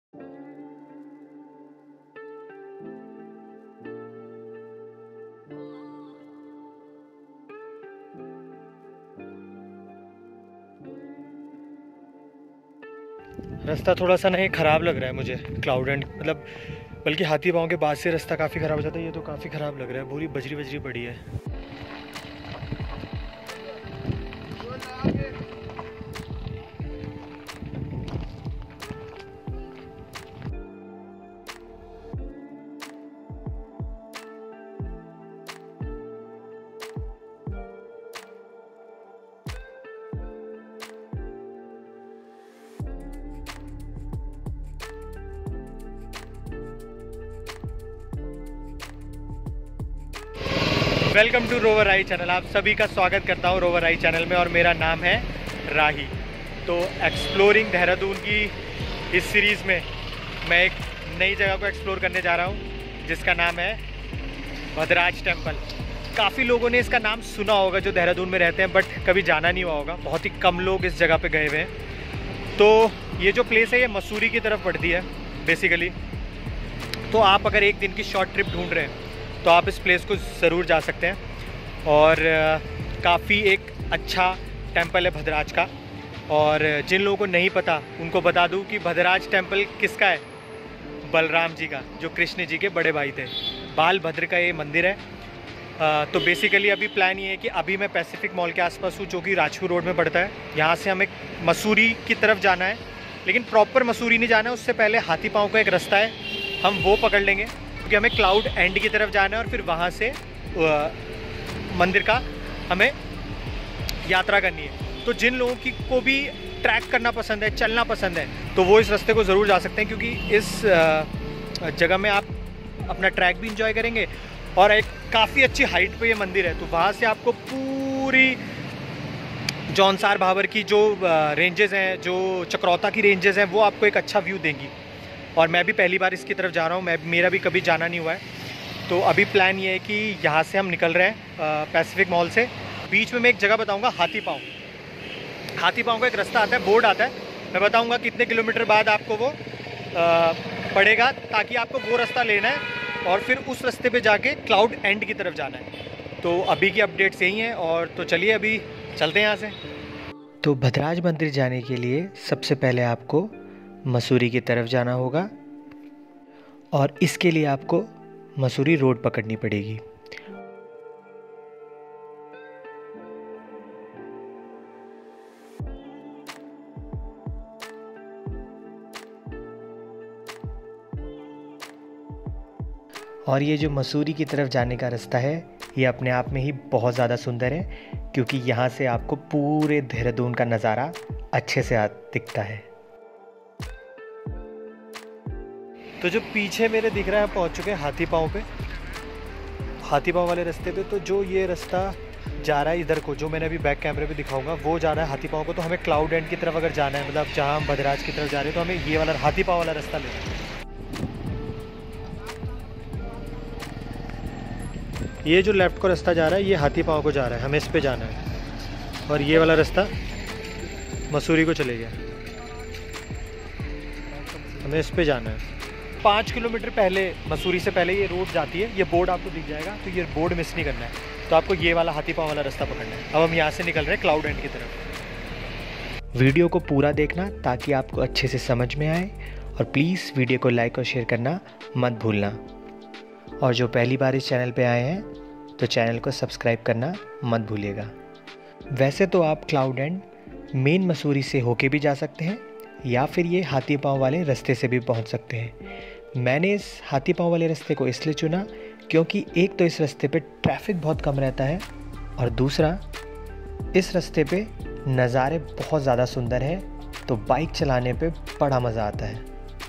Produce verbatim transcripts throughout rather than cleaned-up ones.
रास्ता थोड़ा सा नहीं ख़राब लग रहा है मुझे, क्लाउड एंड मतलब बल्कि हाथी पाँव के बाद से रास्ता काफ़ी ख़राब हो जाता है। ये तो काफ़ी ख़राब लग रहा है, पूरी बजरी बजरी पड़ी है। Welcome to Rover Eye channel. आप सभी का स्वागत करता हूं रोवर आई चैनल में और मेरा नाम है राही। तो एक्सप्लोरिंग देहरादून की इस सीरीज़ में मैं एक नई जगह को एक्सप्लोर करने जा रहा हूं जिसका नाम है भद्राज टेम्पल। काफ़ी लोगों ने इसका नाम सुना होगा जो देहरादून में रहते हैं, बट कभी जाना नहीं हुआ होगा। बहुत ही कम लोग इस जगह पे गए हुए हैं। तो ये जो प्लेस है ये मसूरी की तरफ पड़ती है बेसिकली। तो आप अगर एक दिन की शॉर्ट ट्रिप ढूंढ रहे हैं तो आप इस प्लेस को ज़रूर जा सकते हैं। और काफ़ी एक अच्छा टेंपल है भद्राज का। और जिन लोगों को नहीं पता उनको बता दूं कि भद्राज टेंपल किसका है, बलराम जी का, जो कृष्ण जी के बड़े भाई थे। बालभद्र का ये मंदिर है। आ, तो बेसिकली अभी प्लान ये है कि अभी मैं पैसिफिक मॉल के आसपास हूँ जो कि राजपुर रोड में पड़ता है। यहाँ से हमें मसूरी की तरफ जाना है, लेकिन प्रॉपर मसूरी नहीं जाना है। उससे पहले हाथी पाँव का एक रास्ता है, हम वो पकड़ लेंगे क्योंकि हमें क्लाउड एंड की तरफ जाना है और फिर वहाँ से आ, मंदिर का हमें यात्रा करनी है। तो जिन लोगों की को भी ट्रैक करना पसंद है, चलना पसंद है, तो वो इस रास्ते को ज़रूर जा सकते हैं क्योंकि इस आ, जगह में आप अपना ट्रैक भी इंजॉय करेंगे और एक काफ़ी अच्छी हाइट पे ये मंदिर है। तो वहाँ से आपको पूरी जौनसार भाबर की जो रेंजेस हैं, जो चक्रौता की रेंजेस हैं, वो आपको एक अच्छा व्यू देंगी। और मैं भी पहली बार इसकी तरफ जा रहा हूँ, मैं मेरा भी कभी जाना नहीं हुआ है। तो अभी प्लान ये है कि यहाँ से हम निकल रहे हैं पैसिफिक मॉल से। बीच में मैं एक जगह बताऊँगा, हाथी पाँव। हाथी पाँव का एक रास्ता आता है, बोर्ड आता है, मैं बताऊँगा कितने किलोमीटर बाद आपको वो आ, पड़ेगा, ताकि आपको वो रास्ता लेना है और फिर उस रास्ते पे जाके क्लाउड एंड की तरफ जाना है। तो अभी की अपडेट्स यही हैं। और तो चलिए अभी चलते हैं यहाँ से। तो भद्राज मंदिर जाने के लिए सबसे पहले आपको मसूरी की तरफ जाना होगा और इसके लिए आपको मसूरी रोड पकड़नी पड़ेगी। और ये जो मसूरी की तरफ जाने का रास्ता है ये अपने आप में ही बहुत ज़्यादा सुंदर है क्योंकि यहाँ से आपको पूरे देहरादून का नज़ारा अच्छे से दिखता है। तो जो पीछे मेरे दिख रहा है पहुँच चुके हैं हाथी पाँव पे, हाथी पाँव वाले रास्ते पे। तो जो ये रास्ता जा रहा है इधर को, जो मैंने अभी बैक कैमरे पे दिखाऊंगा, वो जा रहा है हाथी पाँव को। तो हमें क्लाउड एंड की तरफ अगर जाना है, मतलब जहाँ हम भद्राज की तरफ जा रहे हैं, तो हमें ये वाला हाथी पाँव वाला रास्ता लेना है। ये जो लेफ्ट को रास्ता जा रहा है ये हाथी पाँव को जा रहा है, हमें इस पे जाना है। और ये वाला रास्ता मसूरी को चले गया, हमें इस पे जाना है। पाँच किलोमीटर पहले, मसूरी से पहले ये रोड जाती है, ये बोर्ड आपको दिख जाएगा। तो ये बोर्ड मिस नहीं करना है, तो आपको ये वाला हाथी पाँव वाला रास्ता पकड़ना है। अब हम यहाँ से निकल रहे हैं क्लाउड एंड की तरफ। वीडियो को पूरा देखना ताकि आपको अच्छे से समझ में आए और प्लीज़ वीडियो को लाइक और शेयर करना मत भूलना। और जो पहली बार इस चैनल पे आए हैं तो चैनल को सब्सक्राइब करना मत भूलिएगा। वैसे तो आप क्लाउड एंड मेन मसूरी से होके भी जा सकते हैं या फिर ये हाथी पाँव वाले रास्ते से भी पहुंच सकते हैं। मैंने इस हाथी पाँव वाले रास्ते को इसलिए चुना क्योंकि एक तो इस रास्ते पे ट्रैफिक बहुत कम रहता है और दूसरा इस रास्ते पे नज़ारे बहुत ज़्यादा सुंदर हैं, तो बाइक चलाने पे बड़ा मज़ा आता है।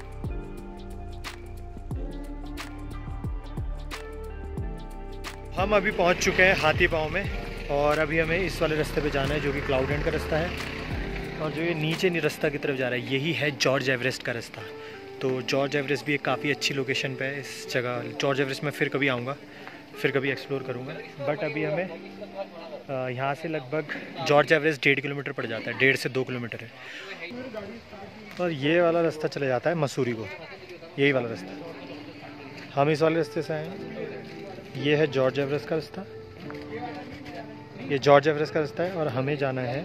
हम अभी पहुंच चुके हैं हाथी पाँव में और अभी हमें इस वाले रास्ते पे जाना है जो कि क्लाउड एंड का रास्ता है। और जो ये नीचे नहीं रास्ता की तरफ जा रहा है यही है जॉर्ज एवरेस्ट का रास्ता। तो जॉर्ज एवरेस्ट भी एक काफ़ी अच्छी लोकेशन पे है इस जगह। जॉर्ज एवरेस्ट में फिर कभी आऊँगा, फिर कभी एक्सप्लोर करूँगा। बट अभी हमें यहाँ से लगभग जॉर्ज एवरेस्ट डेढ़ किलोमीटर पड़ जाता है, डेढ़ से दो किलोमीटर है। और ये वाला रास्ता चला जाता है मसूरी को, यही वाला रास्ता। हम इस वाले रास्ते से आए हैं। ये है जॉर्ज एवरेस्ट का रास्ता, ये जॉर्ज एवरेस्ट का रास्ता है और हमें जाना है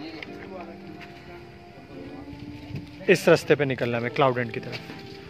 इस रास्ते पे निकलना है क्लाउड एंड की तरफ।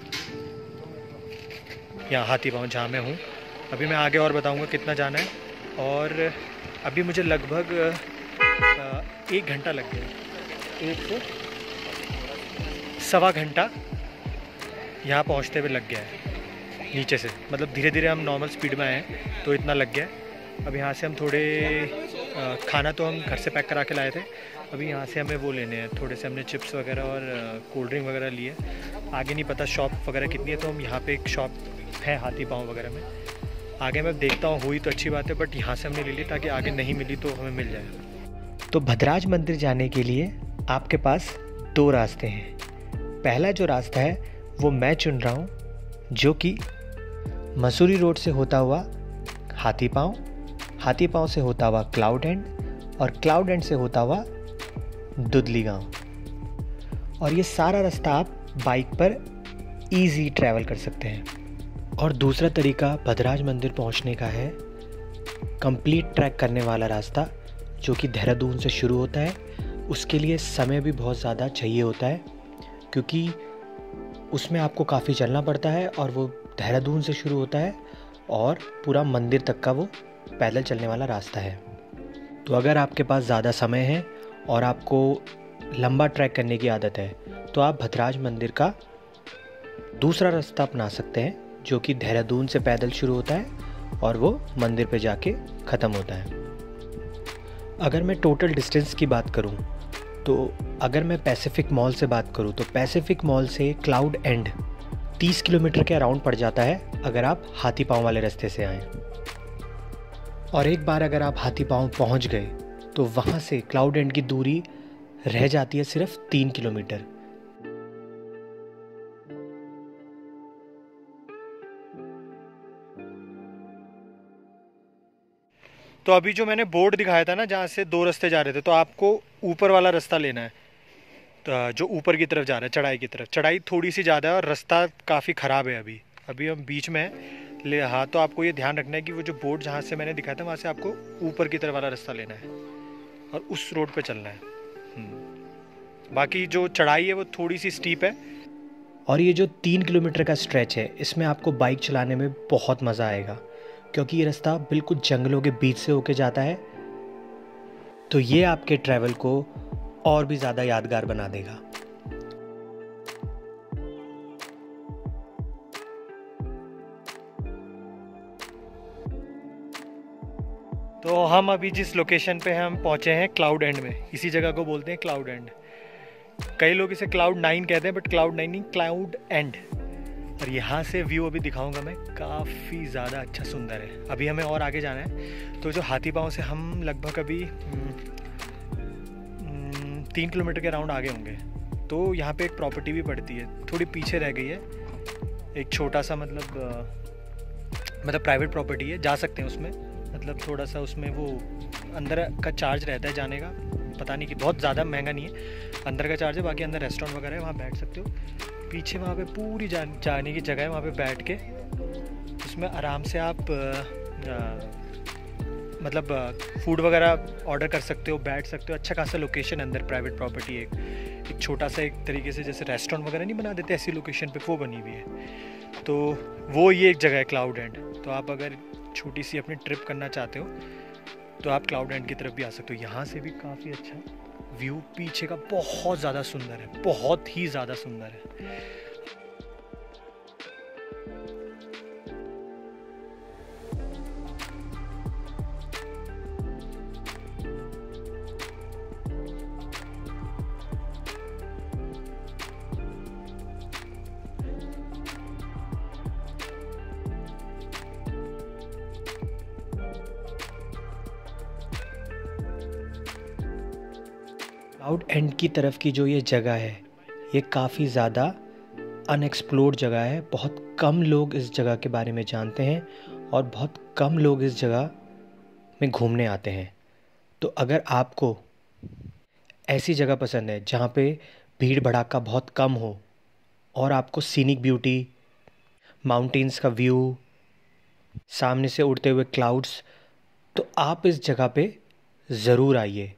यहाँ हाथी पाँव जहाँ मैं हूँ। अभी मैं आगे और बताऊँगा कितना जाना है। और अभी मुझे लगभग एक घंटा लग गया, एक से सवा घंटा यहाँ पहुँचते हुए लग गया है नीचे से। मतलब धीरे धीरे हम नॉर्मल स्पीड में आए हैं तो इतना लग गया है। अब यहाँ से हम थोड़े आ, खाना तो हम घर से पैक करा के लाए थे, अभी यहाँ से हमें वो लेने हैं। थोड़े से हमने चिप्स वगैरह और कोल्ड ड्रिंक वगैरह लिए। आगे नहीं पता शॉप वगैरह कितनी है, तो हम यहाँ पे एक शॉप है हाथी पाँव वगैरह में, आगे मैं देखता हूँ, हुई तो अच्छी बात है। बट यहाँ से हमने ले ली ताकि आगे नहीं मिली तो हमें मिल जाए। तो भद्राज मंदिर जाने के लिए आपके पास दो रास्ते हैं। पहला जो रास्ता है वो मैं चुन रहा हूँ, जो कि मसूरी रोड से होता हुआ हाथी पाँव, हाथी पाँव से होता हुआ क्लाउड एंड और क्लाउड एंड से होता हुआ दुधली गांव। और ये सारा रास्ता आप बाइक पर इजी ट्रैवल कर सकते हैं। और दूसरा तरीका भद्राज मंदिर पहुंचने का है कंप्लीट ट्रैक करने वाला रास्ता, जो कि देहरादून से शुरू होता है। उसके लिए समय भी बहुत ज़्यादा चाहिए होता है, क्योंकि उसमें आपको काफ़ी चलना पड़ता है और वो देहरादून से शुरू होता है और पूरा मंदिर तक का वो पैदल चलने वाला रास्ता है। तो अगर आपके पास ज़्यादा समय है और आपको लंबा ट्रैक करने की आदत है तो आप भद्राज मंदिर का दूसरा रास्ता अपना सकते हैं, जो कि देहरादून से पैदल शुरू होता है और वो मंदिर पे जाके ख़त्म होता है। अगर मैं टोटल डिस्टेंस की बात करूं तो अगर मैं पैसिफिक मॉल से बात करूं तो पैसिफिक मॉल से क्लाउड एंड तीस किलोमीटर के अराउंड पड़ जाता है अगर आप हाथी पाँव वाले रास्ते से आएँ। और एक बार अगर आप हाथी पाँव पहुंच गए तो वहाँ से क्लाउड एंड की दूरी रह जाती है सिर्फ तीन किलोमीटर। तो अभी जो मैंने बोर्ड दिखाया था ना, जहाँ से दो रास्ते जा रहे थे, तो आपको ऊपर वाला रास्ता लेना है, तो जो ऊपर की तरफ जा रहा है, चढ़ाई की तरफ। चढ़ाई थोड़ी सी ज़्यादा है और रास्ता काफ़ी ख़राब है। अभी अभी हम बीच में हैं ले हाँ, तो आपको ये ध्यान रखना है कि वो जो बोर्ड जहाँ से मैंने दिखाया था वहाँ से आपको ऊपर की तरफ वाला रास्ता लेना है और उस रोड पे चलना है। बाकी जो चढ़ाई है वो थोड़ी सी स्टीप है। और ये जो तीन किलोमीटर का स्ट्रेच है, इसमें आपको बाइक चलाने में बहुत मज़ा आएगा, क्योंकि ये रास्ता बिल्कुल जंगलों के बीच से होके जाता है। तो ये आपके ट्रैवल को और भी ज़्यादा यादगार बना देगा। तो हम अभी जिस लोकेशन पे हम पहुँचे हैं क्लाउड एंड में, इसी जगह को बोलते हैं क्लाउड एंड। कई लोग इसे क्लाउड नाइन कहते हैं, बट क्लाउड नाइन नहीं, क्लाउड एंड। और यहाँ से व्यू अभी दिखाऊंगा मैं, काफ़ी ज़्यादा अच्छा सुंदर है। अभी हमें और आगे जाना है। तो जो हाथी पाँव से हम लगभग अभी तीन किलोमीटर के राउंड आगे होंगे। तो यहाँ पे एक प्रॉपर्टी भी पड़ती है, थोड़ी पीछे रह गई है, एक छोटा सा मतलब आ, मतलब प्राइवेट प्रॉपर्टी है, जा सकते हैं उसमें। मतलब थोड़ा सा उसमें वो अंदर का चार्ज रहता है जाने का, पता नहीं कि बहुत ज़्यादा महंगा नहीं है, अंदर का चार्ज है। बाकी अंदर रेस्टोरेंट वगैरह है, वहाँ बैठ सकते हो। पीछे वहाँ पे पूरी जा, जाने की जगह है, वहाँ पे बैठ के उसमें आराम से आप आ, आ, मतलब फूड वगैरह ऑर्डर कर सकते हो, बैठ सकते हो। अच्छा खासा लोकेशन अंदर, प्राइवेट प्रॉपर्टी एक एक छोटा सा एक तरीके से जैसे रेस्टोरेंट वगैरह नहीं बना देते, ऐसी लोकेशन पे वो बनी हुई है। तो वो ये एक जगह है क्लाउड एंड। तो आप अगर छोटी सी अपनी ट्रिप करना चाहते हो तो आप क्लाउड एंड की तरफ भी आ सकते हो। यहाँ से भी काफ़ी अच्छा व्यू पीछे का बहुत ज़्यादा सुंदर है, बहुत ही ज़्यादा सुंदर है। क्लाउड एंड की तरफ की जो ये जगह है, ये काफ़ी ज़्यादा अनएक्सप्लोर्ड जगह है। बहुत कम लोग इस जगह के बारे में जानते हैं और बहुत कम लोग इस जगह में घूमने आते हैं। तो अगर आपको ऐसी जगह पसंद है जहाँ पे भीड़ भड़ाका बहुत कम हो और आपको सीनिक ब्यूटी, माउंटेन्स का व्यू, सामने से उड़ते हुए क्लाउड्स, तो आप इस जगह पे ज़रूर आइए।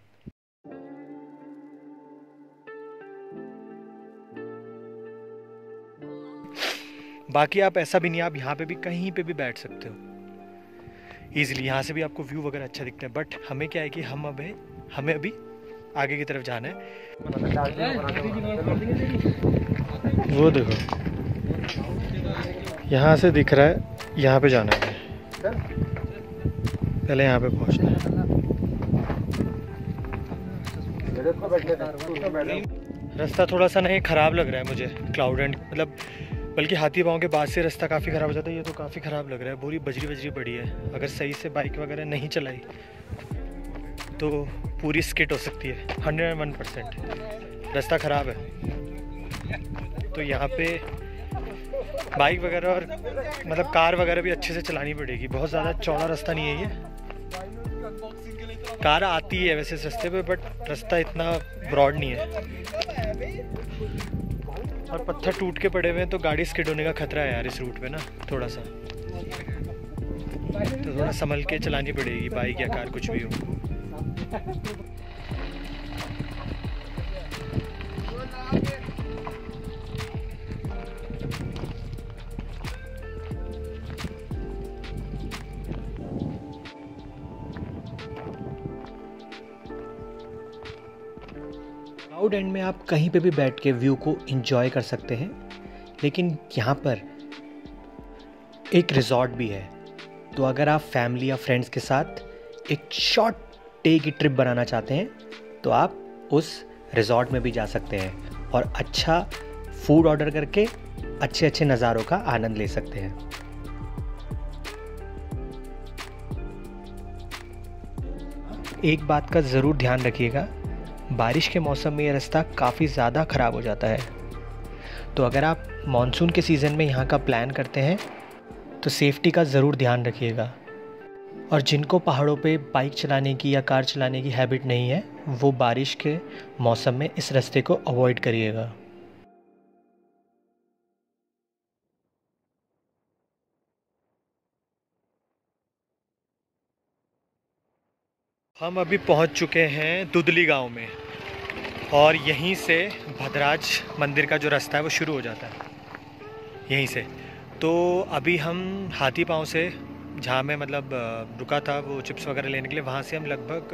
बाकी आप ऐसा भी नहीं, आप यहाँ पे भी कहीं पे भी बैठ सकते हो ईजिली। यहाँ से भी आपको व्यू वगैरह अच्छा दिखता है। बट हमें क्या है कि हम अब हमें अभी आगे की तरफ जाना है। वो देखो यहाँ से दिख रहा है, यहाँ पे जाना है। पहले यहाँ पे पहुँचना है। रास्ता थोड़ा सा नहीं ख़राब लग रहा है मुझे, क्लाउड एंड मतलब बल्कि हाथी पाँव के बाद से रास्ता काफ़ी ख़राब हो जाता है। ये तो काफ़ी ख़राब लग रहा है, पूरी बजरी बजरी पड़ी है। अगर सही से बाइक वगैरह नहीं चलाई तो पूरी स्किट हो सकती है। हंड्रेड एंड वन परसेंट रास्ता ख़राब है। तो यहाँ पे बाइक वगैरह और मतलब कार वगैरह भी अच्छे से चलानी पड़ेगी। बहुत ज़्यादा चौड़ा रास्ता नहीं है ये। कार आती है वैसे इस रास्ते पे, बट रास्ता इतना ब्रॉड नहीं है और पत्थर टूट के पड़े हुए हैं, तो गाड़ी स्किड होने का खतरा है यार इस रूट पे ना थोड़ा सा। तो थोड़ा संभल के चलानी पड़ेगी बाइक या कार, कुछ भी हो। क्लाउड एंड में आप कहीं पे भी बैठ के व्यू को एंजॉय कर सकते हैं, लेकिन यहाँ पर एक रिजॉर्ट भी है। तो अगर आप फैमिली या फ्रेंड्स के साथ एक शॉर्ट डे की ट्रिप बनाना चाहते हैं तो आप उस रिजॉर्ट में भी जा सकते हैं और अच्छा फूड ऑर्डर करके अच्छे अच्छे नज़ारों का आनंद ले सकते हैं। एक बात का ज़रूर ध्यान रखिएगा, बारिश के मौसम में ये रास्ता काफ़ी ज़्यादा ख़राब हो जाता है। तो अगर आप मानसून के सीज़न में यहाँ का प्लान करते हैं तो सेफ्टी का ज़रूर ध्यान रखिएगा। और जिनको पहाड़ों पे बाइक चलाने की या कार चलाने की हैबिट नहीं है, वो बारिश के मौसम में इस रास्ते को अवॉइड करिएगा। हम अभी पहुंच चुके हैं दुदली गांव में और यहीं से भद्राज मंदिर का जो रास्ता है वो शुरू हो जाता है यहीं से। तो अभी हम हाथी पाँव से, जहाँ मैं मतलब रुका था वो चिप्स वगैरह लेने के लिए, वहाँ से हम लगभग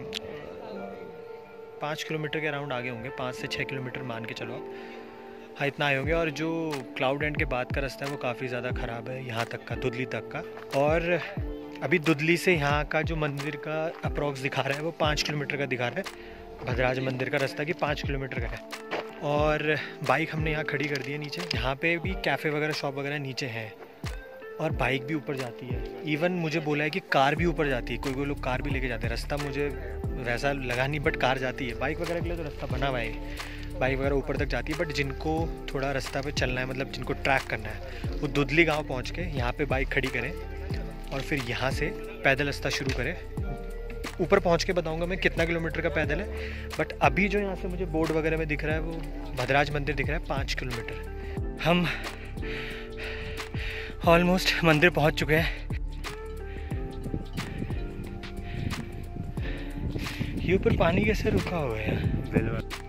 पाँच किलोमीटर के अराउंड आगे होंगे, पाँच से छः किलोमीटर मान के चलो आप। हाँ इतना आए होंगे। और जो क्लाउड एंड के बाद का रास्ता है वो काफ़ी ज़्यादा ख़राब है यहाँ तक का, दुदली तक का। और अभी दुदली से यहाँ का जो मंदिर का अप्रॉक्स दिखा रहा है वो पाँच किलोमीटर का दिखा रहा है। भद्राज मंदिर का रास्ता कि पाँच किलोमीटर का है। और बाइक हमने यहाँ खड़ी कर दी है नीचे। यहाँ पे भी कैफ़े वगैरह, शॉप वगैरह नीचे हैं और बाइक भी ऊपर जाती है। इवन मुझे बोला है कि कार भी ऊपर जाती है, कोई कोई लोग कार भी लेके जाते हैं। रास्ता मुझे वैसा लगा नहीं, बट कार जाती है। बाइक वगैरह के लिए तो रास्ता बना हुआ है, बाइक वगैरह ऊपर तक जाती है। बट जिनको थोड़ा रास्ता पे चलना है, मतलब जिनको ट्रैक करना है, वो दुदली गाँव पहुँच के यहाँ पर बाइक खड़ी करें और फिर यहाँ से पैदल रास्ता शुरू करें। ऊपर पहुँच के बताऊँगा मैं कितना किलोमीटर का पैदल है। बट अभी जो यहाँ से मुझे बोर्ड वगैरह में दिख रहा है वो भद्राज मंदिर दिख रहा है पाँच किलोमीटर। हम ऑलमोस्ट मंदिर पहुँच चुके हैं। ये ऊपर पानी कैसे रुका हुआ है?